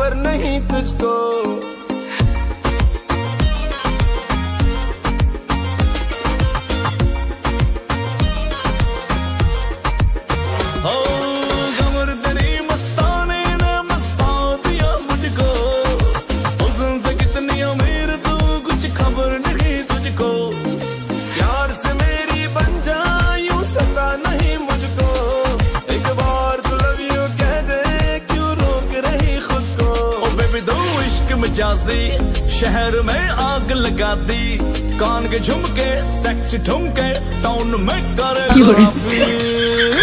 खबर नहीं तुझको। मजाजी शहर में आग लगा दी, कान के झुमके सेक्सी ठुमके टाउन में करे